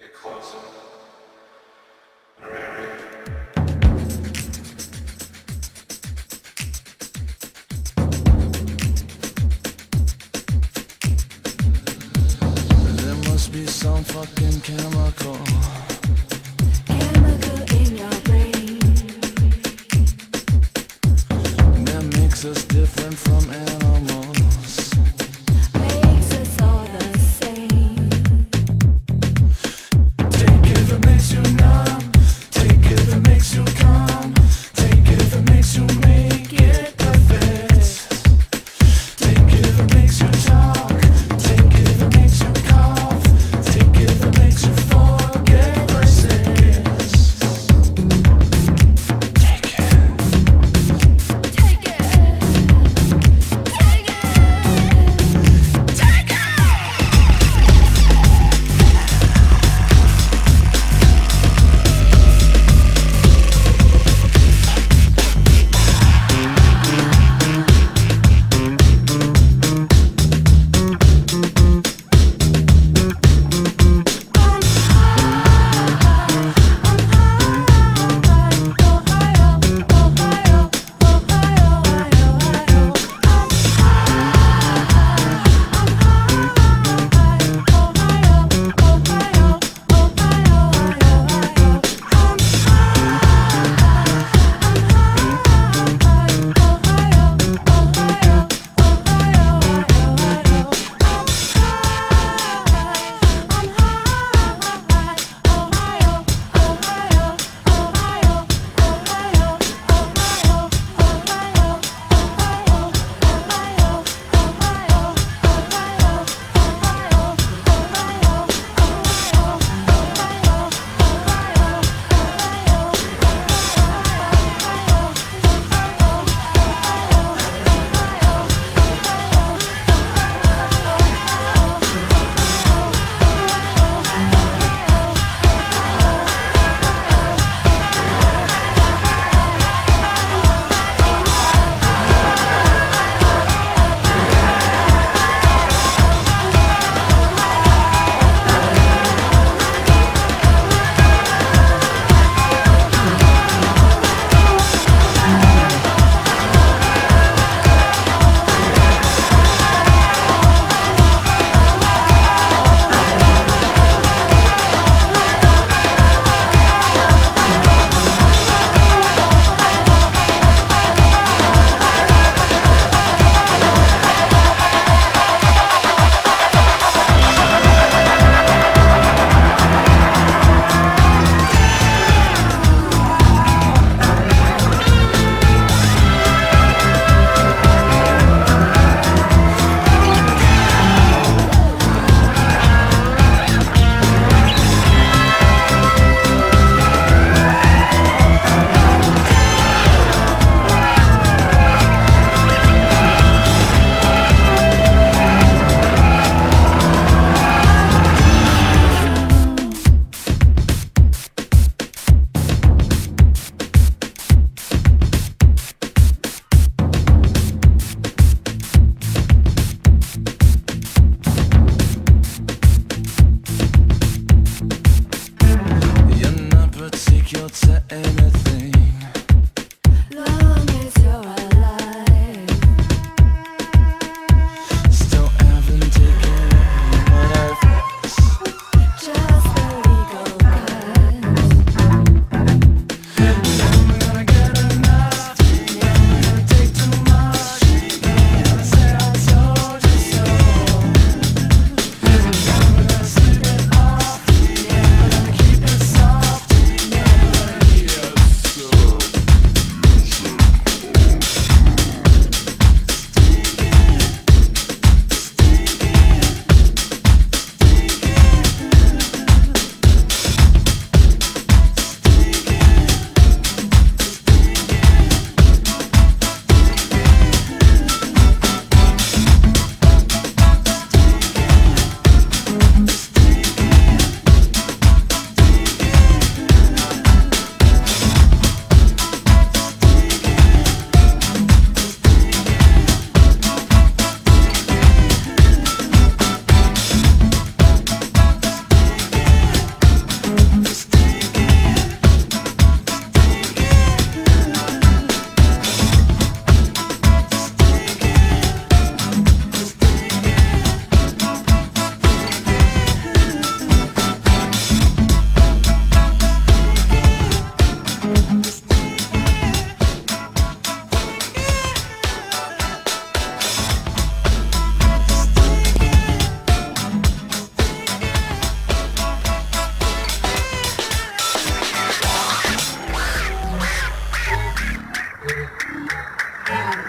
closer. There must be some fucking chemical in your brain that makes us different from animals. makes us all the same. Take it if it makes you numb. Take it if it makes you calm. Take it if it makes you make it perfect. Take it if it makes you talk. Take it if it makes you cough. Take it if it makes you forget. And